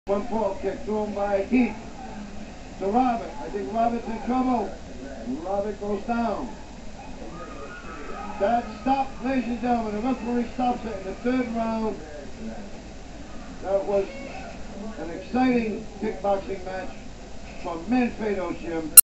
One ball kick thrown by Heath to Robert. I think Robert's in trouble. Robert goes down. That stopped, ladies and gentlemen. The referee stops it in the third round. That was an exciting kickboxing match from Manfredo's gym.